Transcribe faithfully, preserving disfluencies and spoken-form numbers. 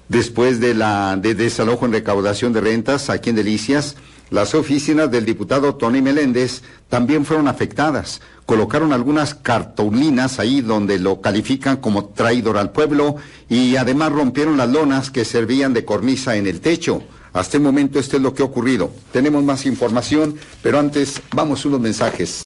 Después de la de desalojo en recaudación de rentas aquí en Delicias, las oficinas del diputado Tony Meléndez también fueron afectadas. Colocaron algunas cartulinas ahí donde lo califican como traidor al pueblo y además rompieron las lonas que servían de cornisa en el techo. Hasta el momento esto es lo que ha ocurrido. Tenemos más información, pero antes vamos a unos mensajes.